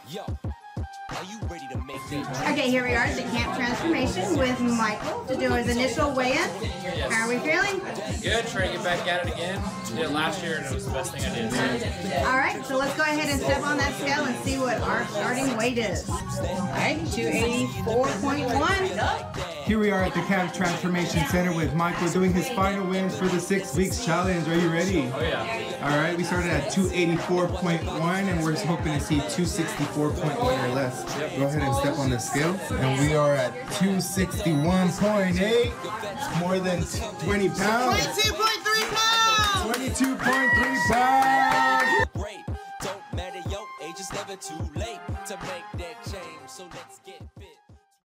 Okay, here we are at the Camp Transformation with Michael to do his initial weigh-in. Yes. How are we feeling? Good, trying to get back at it again. Did it last year and it was the best thing I did. All right, so let's go ahead and step on that scale and see what our starting weight is. All right, 284.1. Here we are at the Camp Transformation Center with Michael doing his final wins for the 6 weeks challenge. Are you ready? Oh yeah. All right, we started at 284.1 and we're hoping to see 264.1 or less. Go ahead and step on the scale. And we are at 261.8. It's more than 20 pounds. 22.3 pounds! 22.3 pounds! Great, don't matter your age, it's never too late to make that change. So let's get fit.